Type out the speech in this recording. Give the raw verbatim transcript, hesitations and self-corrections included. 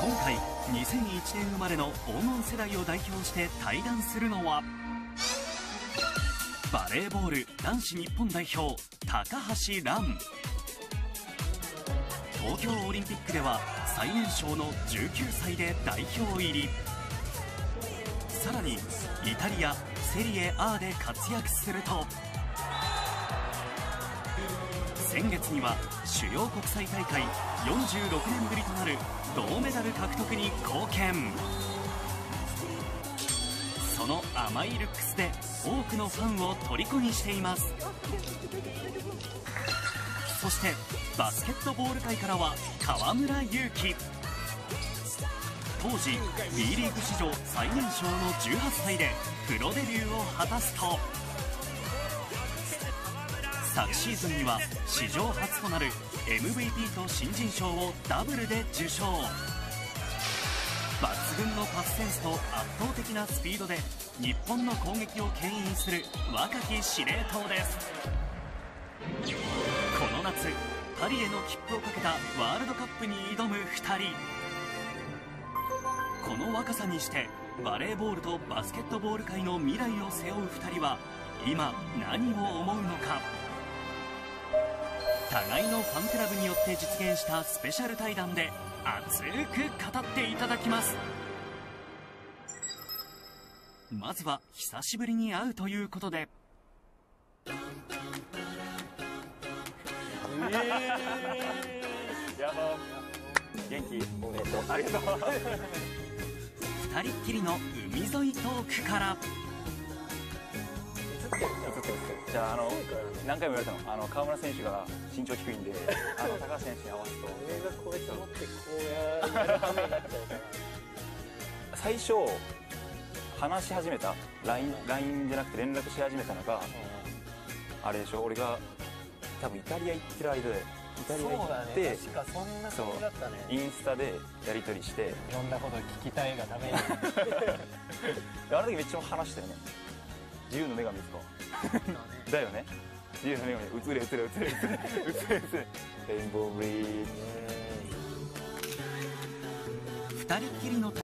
今回にせんいちねん生まれの黄金世代を代表して対談するのはバレーボール男子日本代表高橋藍。東京オリンピックでは最年少のじゅうきゅうさいで代表入り。さらにイタリアセリエ A で活躍すると、先月には主要国際大会よんじゅうろくねんぶりとなる銅メダル獲得に貢献。その甘いルックスで多くのファンを虜にしています。そしてバスケットボール界からは河村勇輝。当時 B リーグ史上最年少のじゅうはっさいでプロデビューを果たすと、昨シーズンには史上初となる エムブイピー と新人賞をダブルで受賞。抜群のパスセンスと圧倒的なスピードで日本の攻撃を牽引する若き司令塔です。この夏パリへの切符をかけたワールドカップに挑むふたり。この若さにしてバレーボールとバスケットボール界の未来を背負うふたりは今何を思うのか。互いのファンクラブによって実現したスペシャル対談で熱く語っていただきます。まずは久しぶりに会うということで、 えー、やば元気、えっと、ありがとう二人っきりの海沿いトークから。 じゃあ、あの何回も言われたの、あの河村選手が身長低いんで、あの高橋選手に合わすと上がこうやって持ってこうやるためになっちゃうから。 最初話し始めた ライン, ラインじゃなくて連絡し始めたのが、あれでしょ、俺が多分イタリア行ってる間で、イタリア行って、 そうだね、確かそんな感じだったね。 インスタでやり取りして、 いろんなこと聞きたいがためにあの時めっちゃ話したよね。自由の女神ですかだよね、自由の女神、映れ映れ映れ映れ映れ映れレインボーブリーズ。 二人っきりの